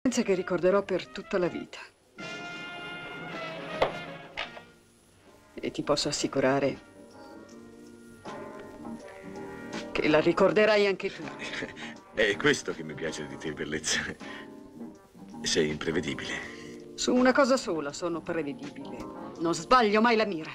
Che ricorderò per tutta la vita. E ti posso assicurare che la ricorderai anche tu. È questo che mi piace di te, bellezza. Sei imprevedibile. Su una cosa sola sono prevedibile. Non sbaglio mai la mira.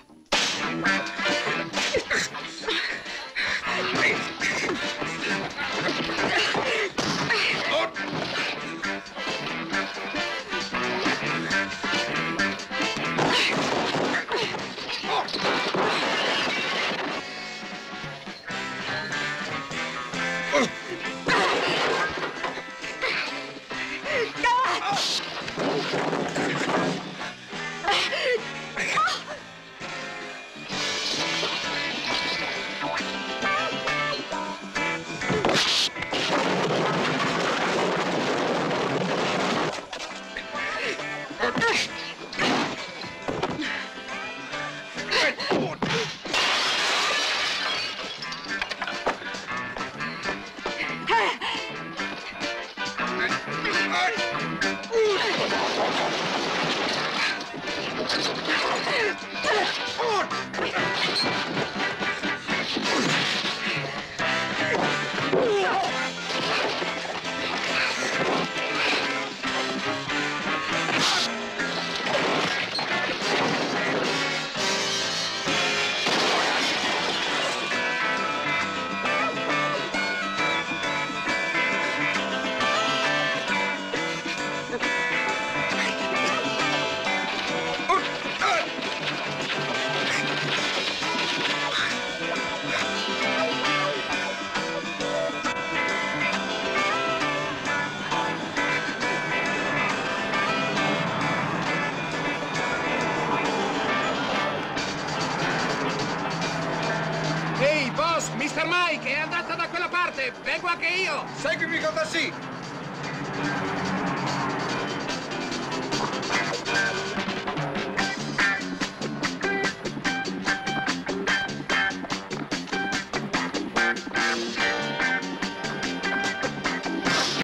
Ehi, boss, Mr. Mike è andata da quella parte! Vengo anche io! Seguimi con da sì!